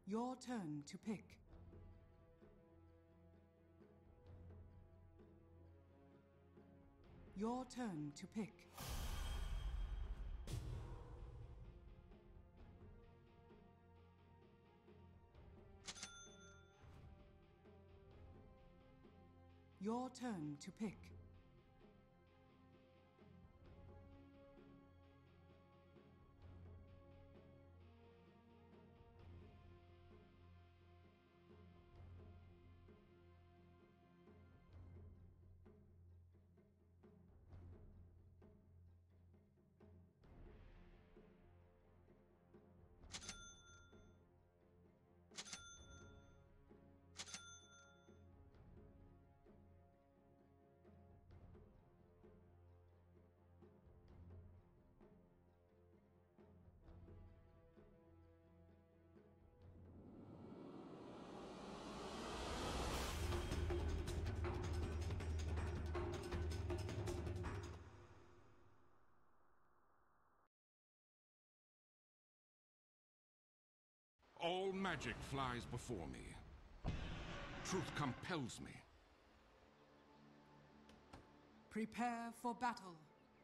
Your turn to pick. Your turn to pick. Your turn to pick. All magic flies before me. Truth compels me. Prepare for battle.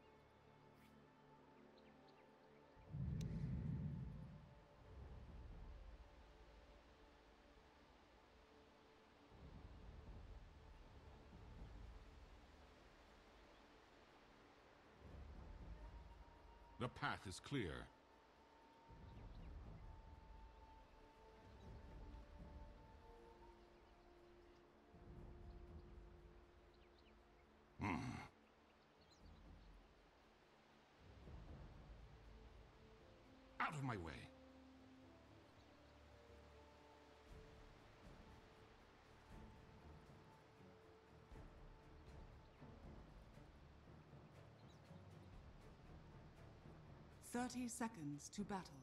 The path is clear. Out of my way. "30 seconds to battle.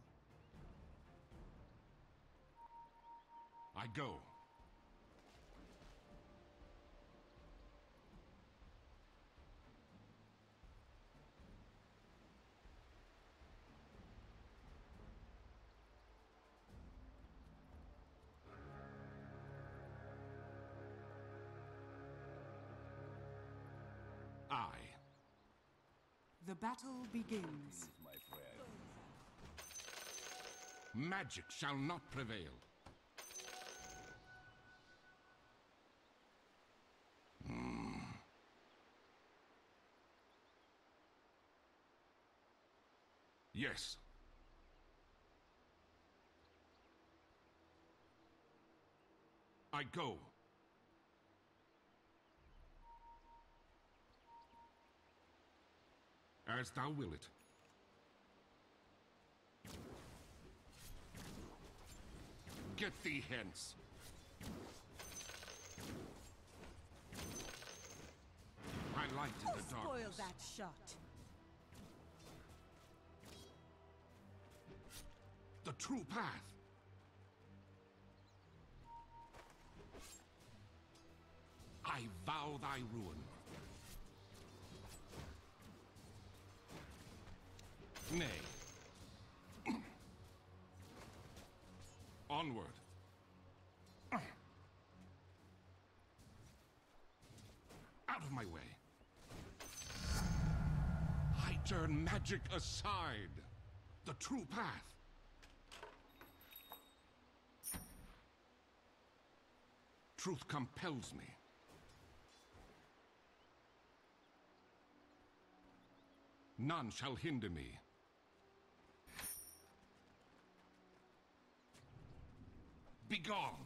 I go. I. The battle begins. My friend. Magic shall not prevail. Yes. I go. As thou will it. Get thee hence. I light in the darkness. Spoil that shot. The true path. I vow thy ruin. Nay. Onward. Out of my way. I turn magic aside. The true path. Truth compels me. None shall hinder me. Begone!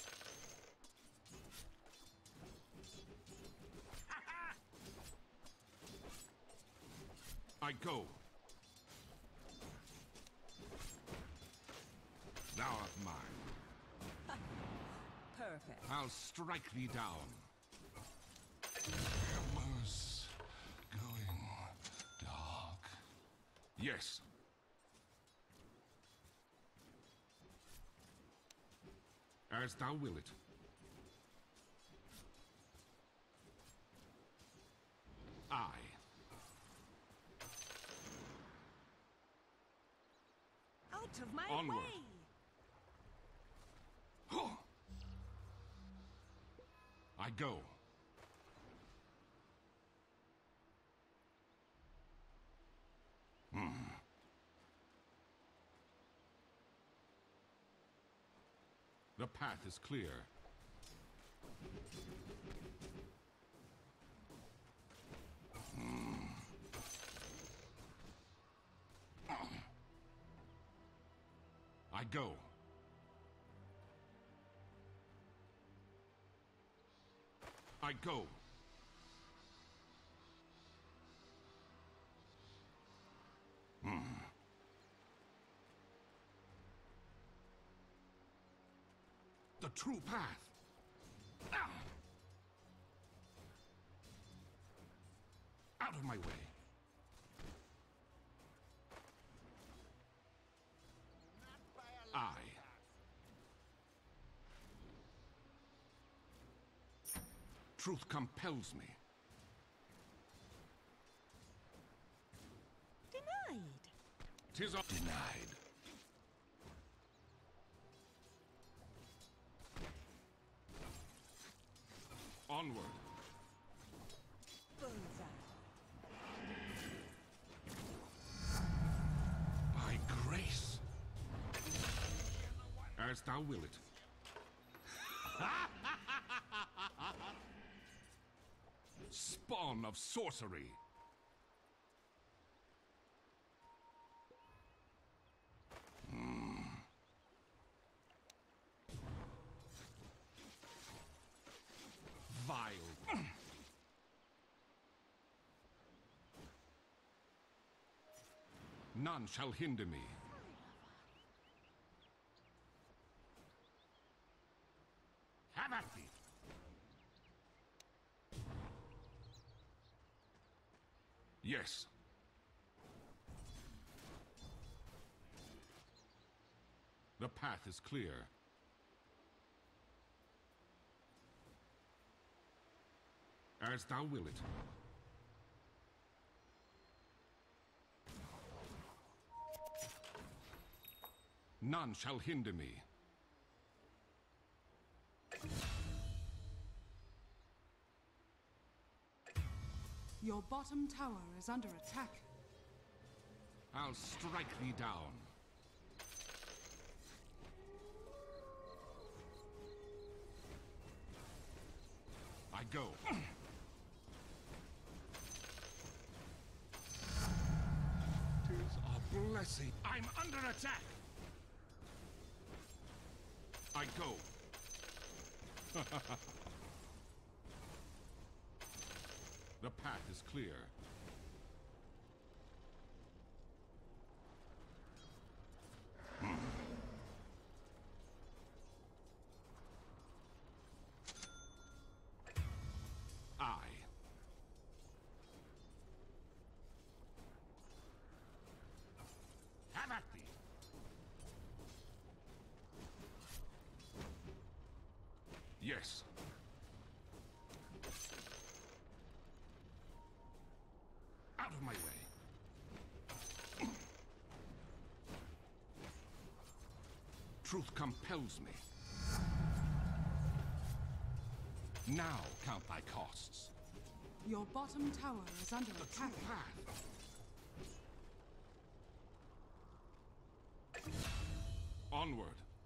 I go. Thou art mine. Perfect. I'll strike thee down. Embers going dark. Yes. As thou will it. I. Out of my Onward. way! I go. The path is clear. I go. I go. The true path. Out of my way. I. Truth compels me. Denied. 'Tis all denied. Onward. Bullseye. By grace. As thou will it. Spawn of sorcery. Vile. None shall hinder me. Have at thee. Yes. The path is clear. As thou will it. None shall hinder me. Your bottom tower is under attack. I'll strike thee down. I go. Tis a blessing. I'm under attack. I go. The path is clear. I. Have at thee. Yes. Out of my way. Truth compels me. Now count thy costs. Your bottom tower is under The attack. true path. Onward.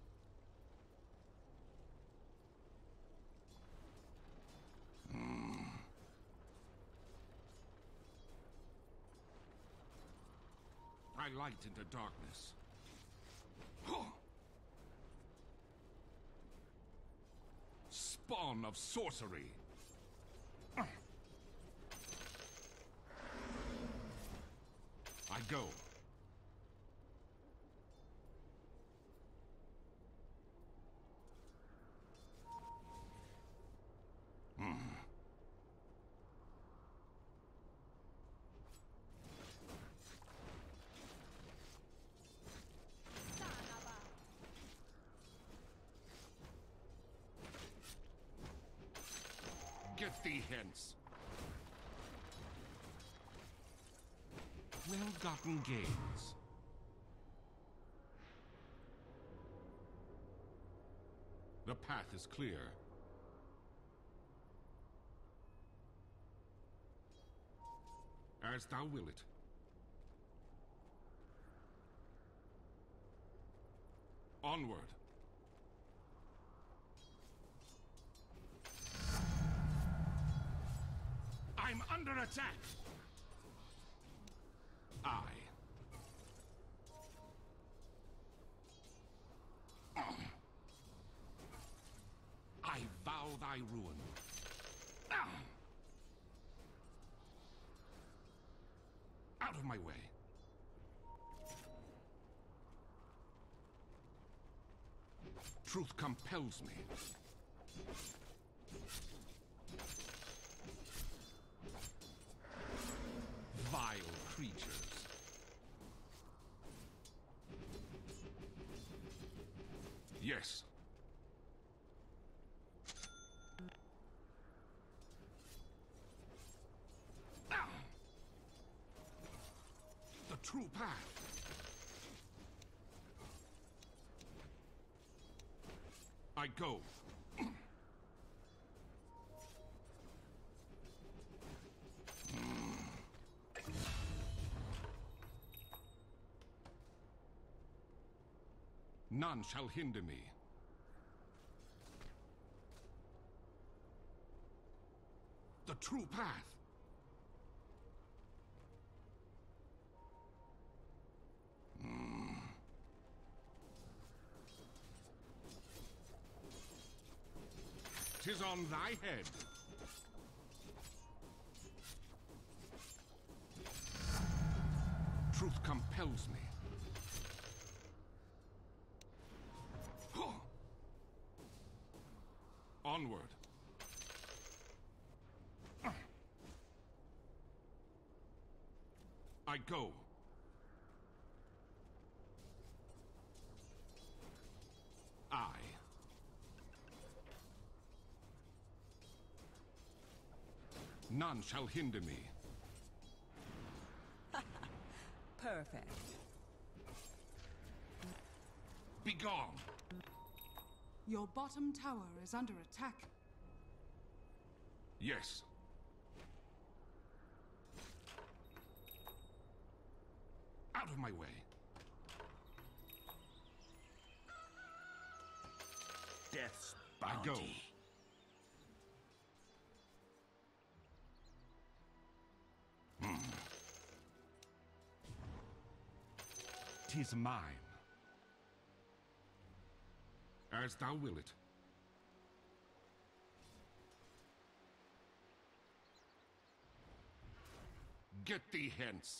I light into darkness. Spawn of sorcery. I go. Get thee hence. Well-gotten gains. The path is clear. As thou will it. Onward. I'm under attack! I vow thy ruin. Out of my way. Truth compels me. Vile creatures. Yes. The true path. I go. None shall hinder me. The true path. Tis on thy head. Truth compels me. Onward. I go. None shall hinder me. Perfect. Begone! Your bottom tower is under attack. Yes. Out of my way. Death's bounty. I go. Tis mine. As thou will it. Get thee hence.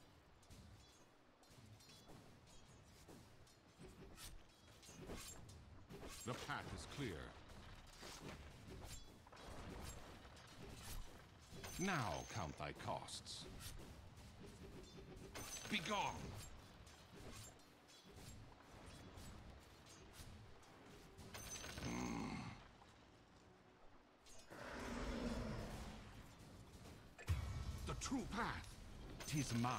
The path is clear. Now count thy costs. Begone! The true path. 'Tis mine.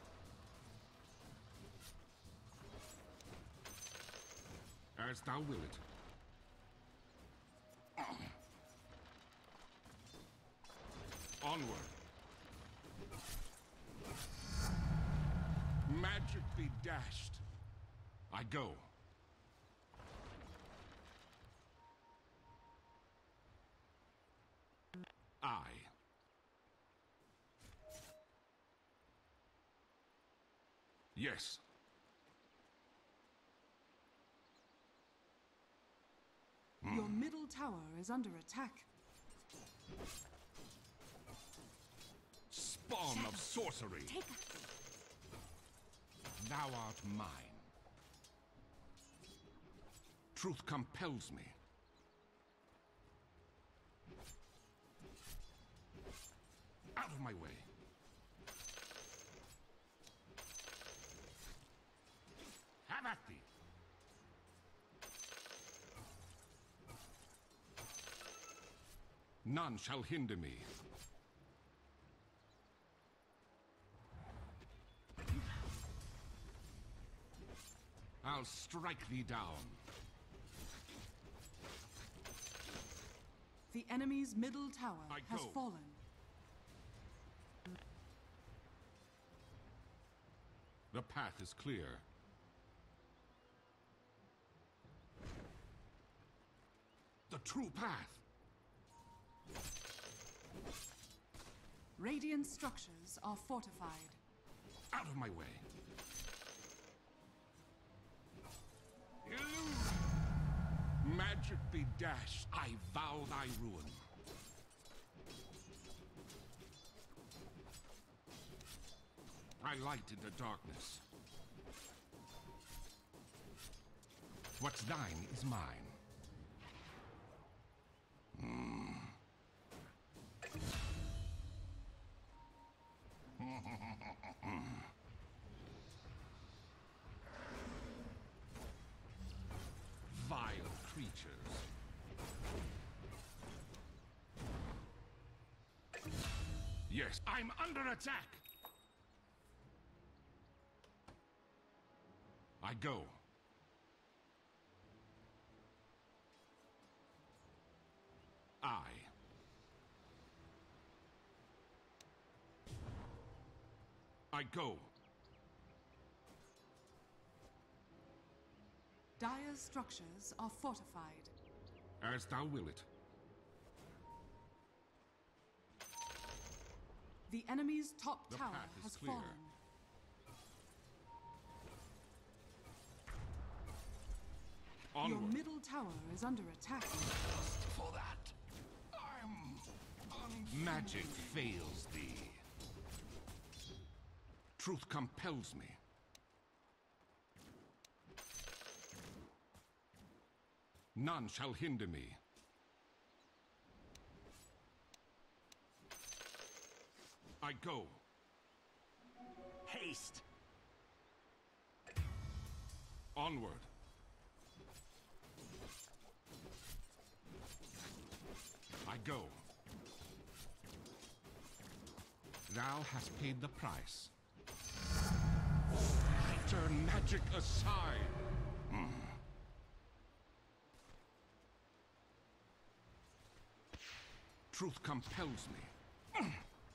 As thou will it. Onward. Magic be dashed. I go. Yes. Your middle tower is under attack. Spawn of sorcery. Take us. Thou art mine. Truth compels me. Out of my way. Have at thee. None shall hinder me. I'll strike thee down. The enemy's middle tower I has go. fallen. The path is clear. The true path. Radiant structures are fortified. Out of my way. Illusion. Magic be dashed. I vow thy ruin. I light into darkness. What's thine is mine. Vile creatures. Yes, I'm under attack! I go. I go. Dire's structures are fortified. As thou will it. The enemy's top The tower path is has clear. fallen. Onward. Your middle tower is under attack. For that, Magic fails thee. Truth compels me. None shall hinder me. I go. Haste! Onward. I go. Thou hast paid the price. I turn magic aside. Truth compels me.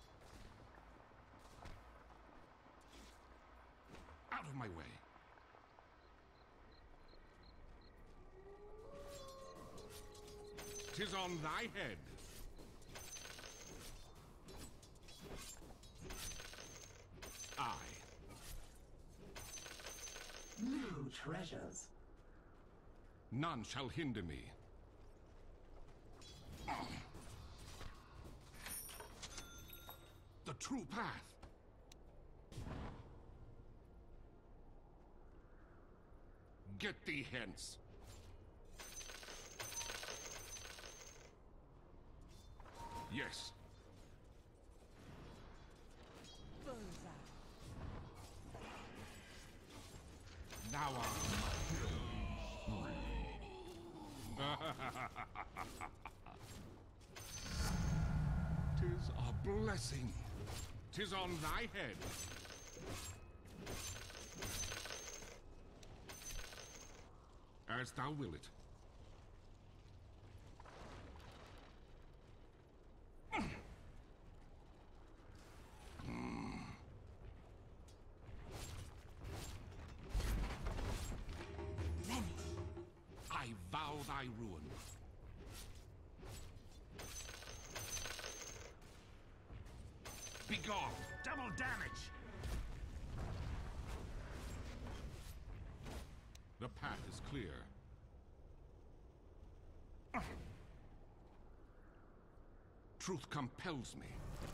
Out of my way. Tis on thy head. I. New treasures. None shall hinder me. The true path. Get thee hence. Yes. Bullseye. Thou art Tis a blessing. Tis on thy head. As thou will it. I vow thy ruin. Begone! Double damage! The path is clear. Truth compels me.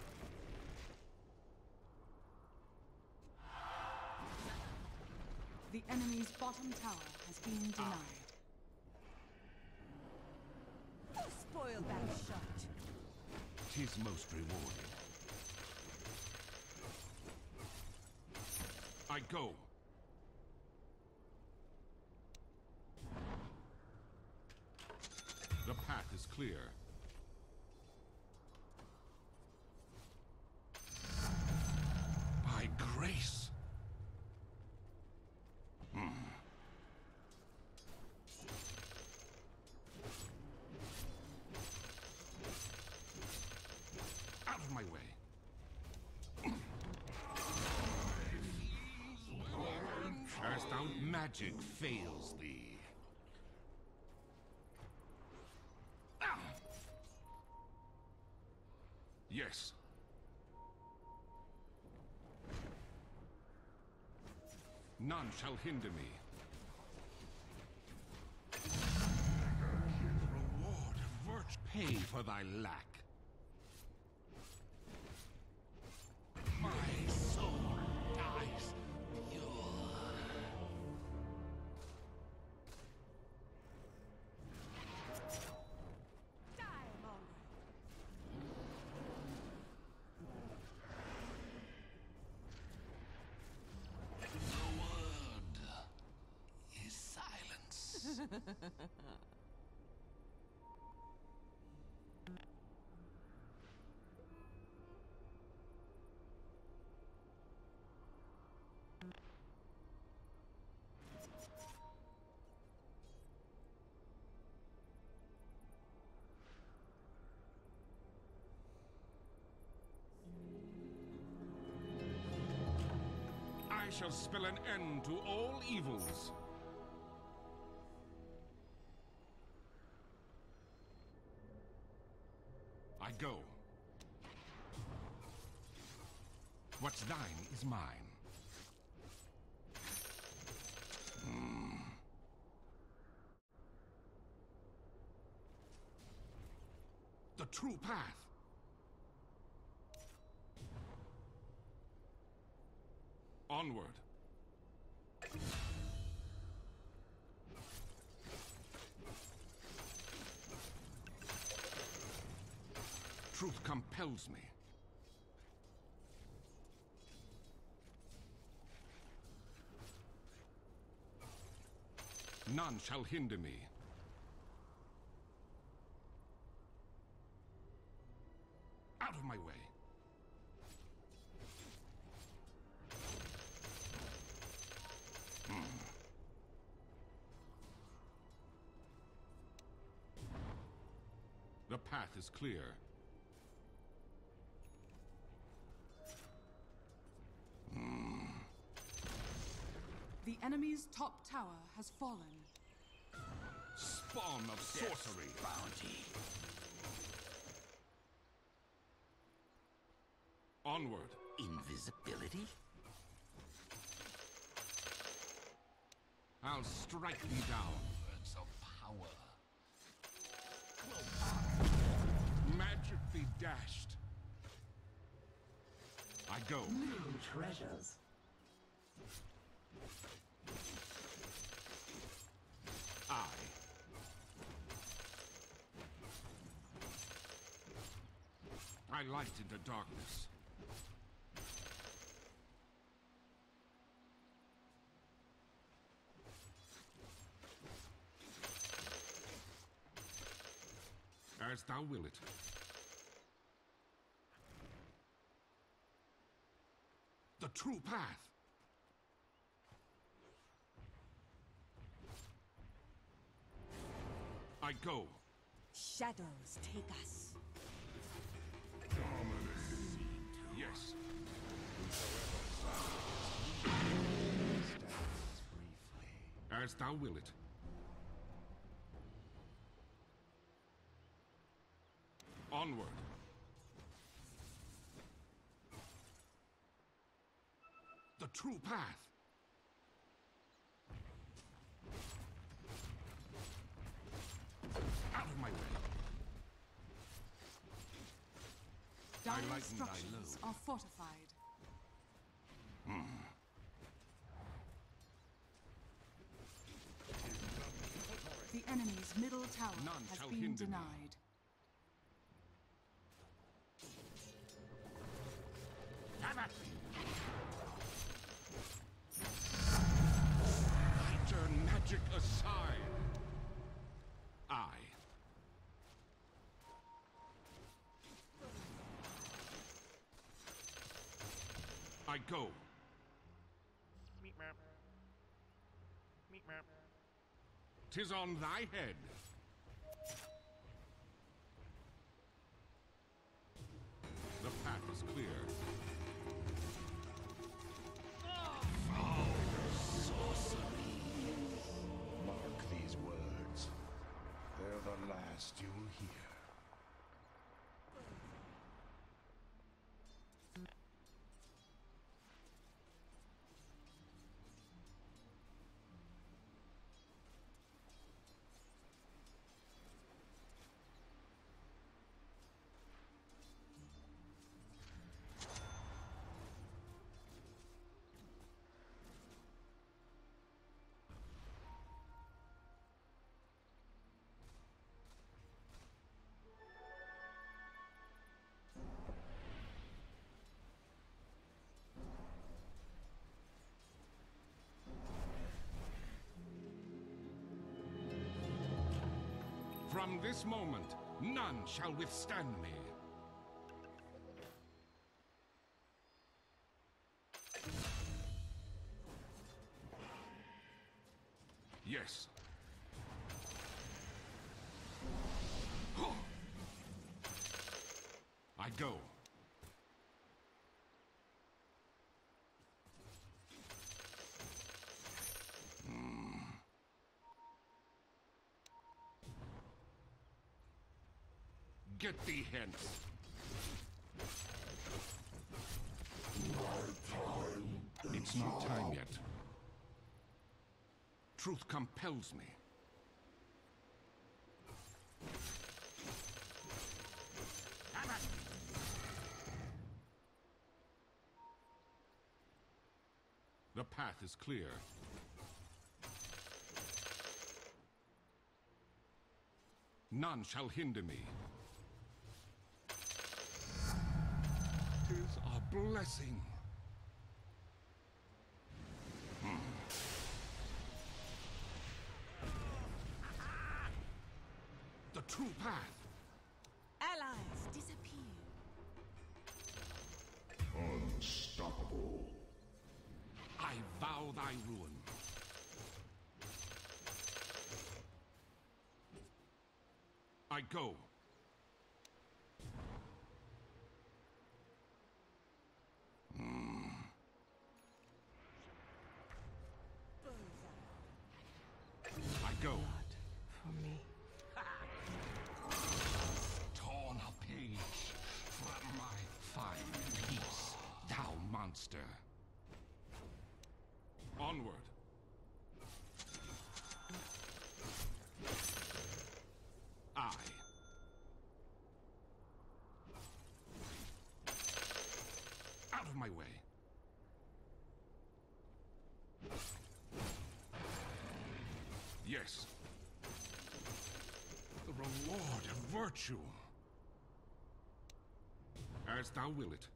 The enemy's bottom tower has been denied. Spoil that shot. Tis most rewarding. I go. The path is clear. By grace. thou magic fails thee. Ah! Yes. None shall hinder me. Reward of virtue. Pay for thy lack. My soul dies pure. Die, mongrel. The word is silence. I shall spell an end to all evils. I go. What's thine is mine. The true path. Onward. Truth compels me. None shall hinder me. Out of my way. The path is clear. The enemy's top tower has fallen. Spawn of sorcery. Bounty. Onward. Invisibility? I'll strike thee down. Words of power. Magically dashed. I go. New treasures. I light in the darkness. As thou will it. The true path. I go. Shadows take us. Yes. As thou will it. Onward. The true path. Out of my way. Dire lighten thy structures load. are fortified. The enemy's middle tower None has shall been hinder me. denied. I turn magic aside. I go. Meep map. Meep map. 'Tis on thy head. The path is clear. Foul sorcery. still here. From this moment, none shall withstand me. Yes. I go. Get thee hence. It's not time yet. Truth compels me. The path is clear. None shall hinder me. 'Tis a blessing. The true path. Allies disappear. Unstoppable. I vow thy ruin. I go. I go. For me. Torn a page from my fine piece, thou monster. Onward. I. Out of my way. Yes. The reward of virtue. As thou will it.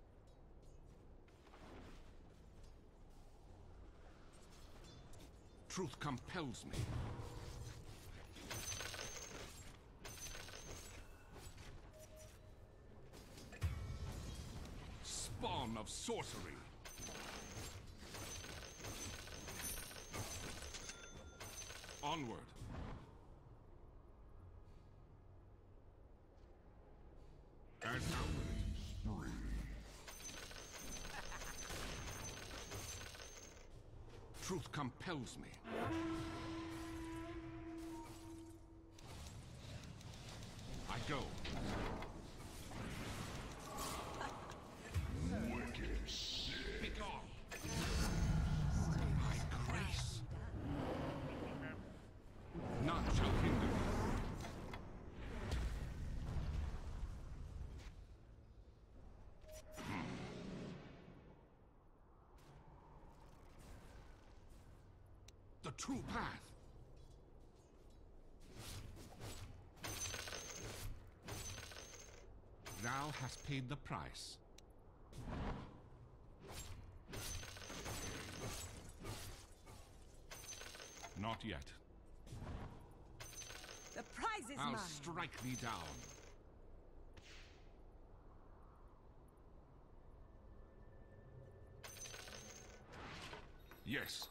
Truth compels me. Spawn of sorcery. Onward. As thou wilt. Truth compels me. I go. Wicked sick. Begone. My grace. None shall hinder me. The true path. Thou hast paid the price. Not yet. The prize is I'll mine. strike thee down. Yes.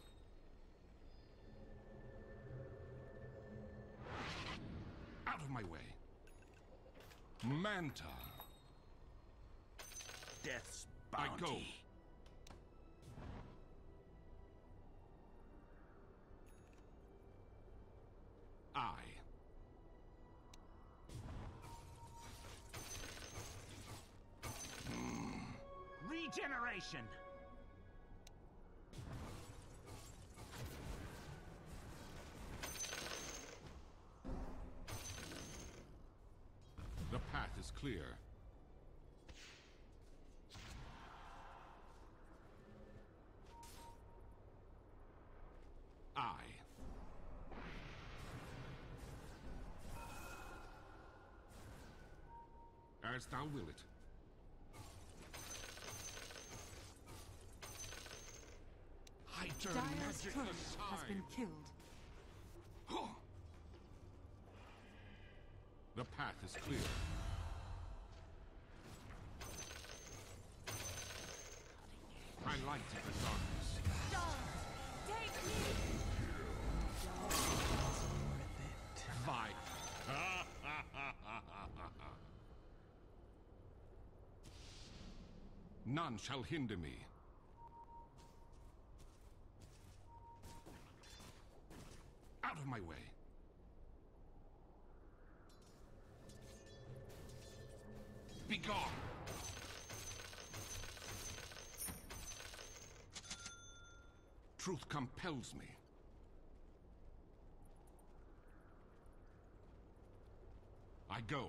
Out of my way. Manta. Death's I bounty. go. I. Regeneration! The path is clear. As thou will it. I turn Dire's magic turret aside. has been killed. The path is clear. I light the darkness. Take me! Vi. None shall hinder me. Out of my way. Be gone. Truth compels me. I go.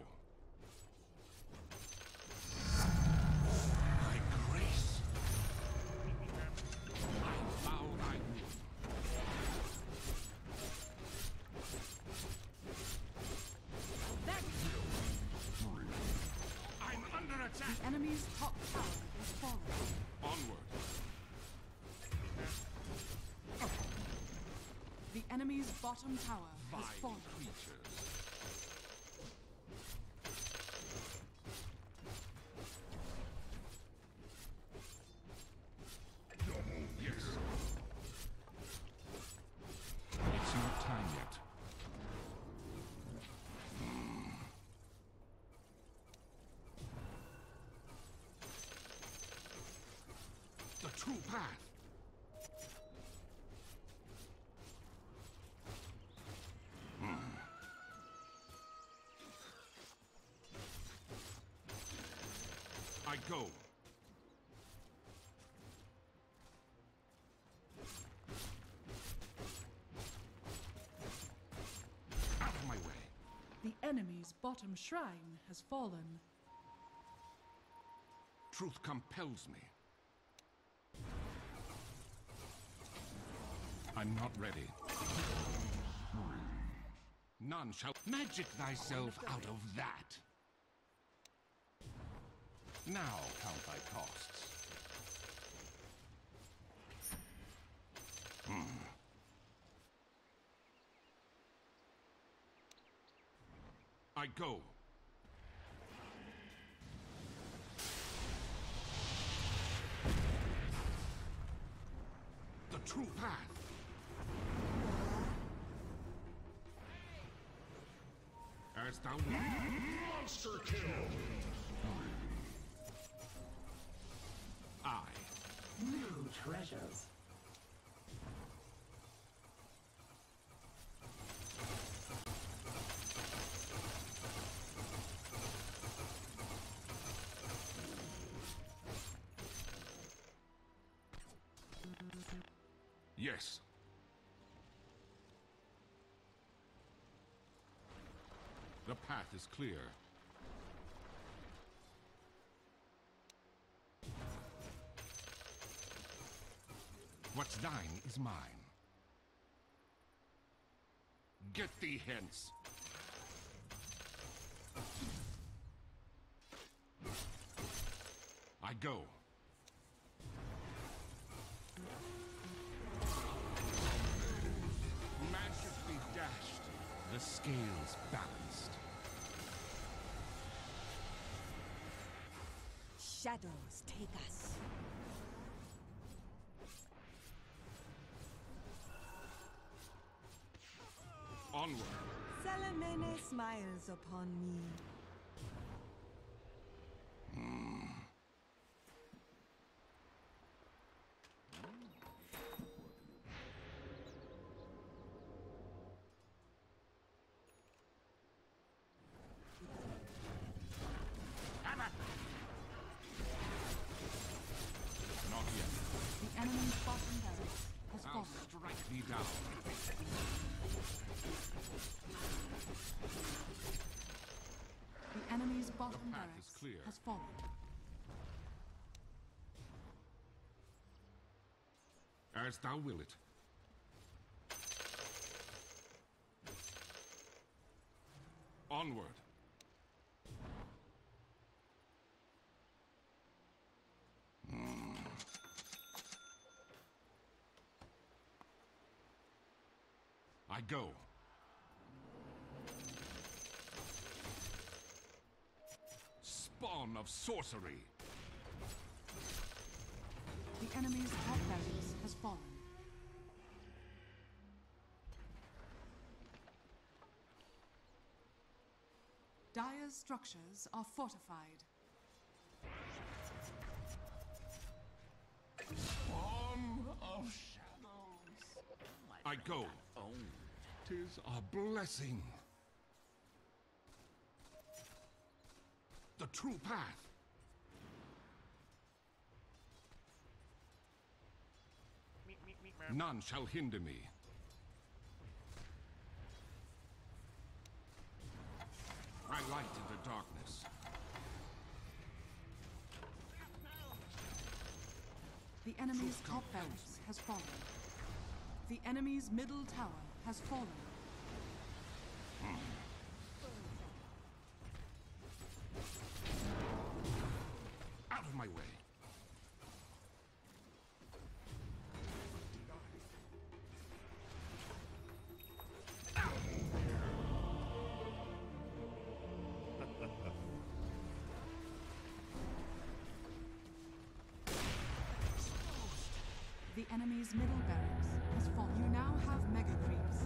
Thy grace. I vow thy will. I'm under attack. The enemy's top tower is falling. Onward. The enemy's bottom tower has Vile fallen. creatures. Yes. It's not time yet. The true path. I go. Out of my way. The enemy's bottom shrine has fallen. Truth compels me. I'm not ready. None shall magic thyself out of that. Now count thy costs. I go. The true path. As thou wilt. Monster kill! I. New treasures. Yes. The path is clear. What's thine is mine. Get thee hence. I go. Magically dashed, the scales balanced. Shadows take us. Onward. Salamene smiles upon me. is clear. has fallen. As thou will it. Onward. I go. Spawn of sorcery. The enemy's top barracks has fallen. Dire's structures are fortified. Spawn of shadows. I go. Tis a blessing. The true path. None shall hinder me. I light in the darkness. The enemy's top barracks has fallen. The enemy's middle tower has fallen. Out of my way. The enemy's middle barracks has fallen. You now have mega creeps.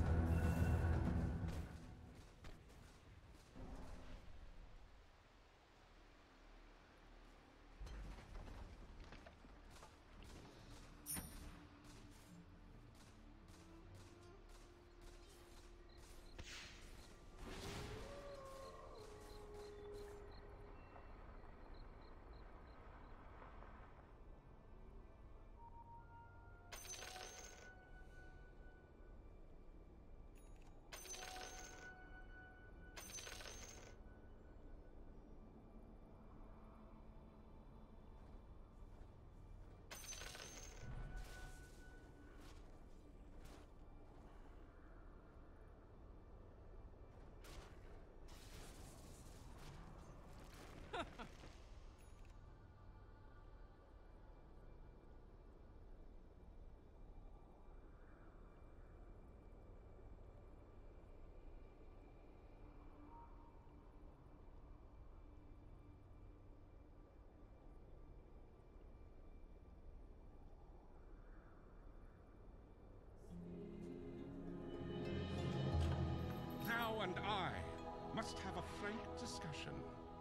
Thou and I must have a frank discussion.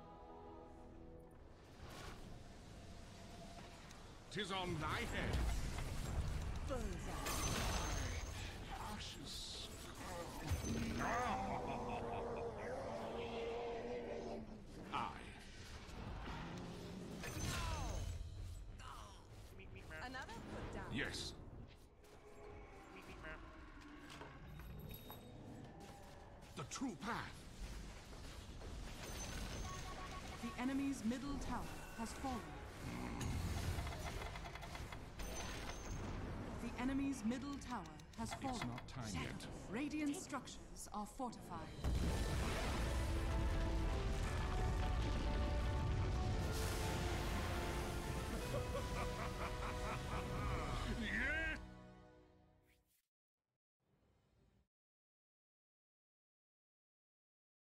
'Tis on thy head. Ashes. I. Another put down. Yes. The true path. The enemy's middle tower has fallen. The enemy's middle tower has fallen. It's not time yet. Radiant structures are fortified.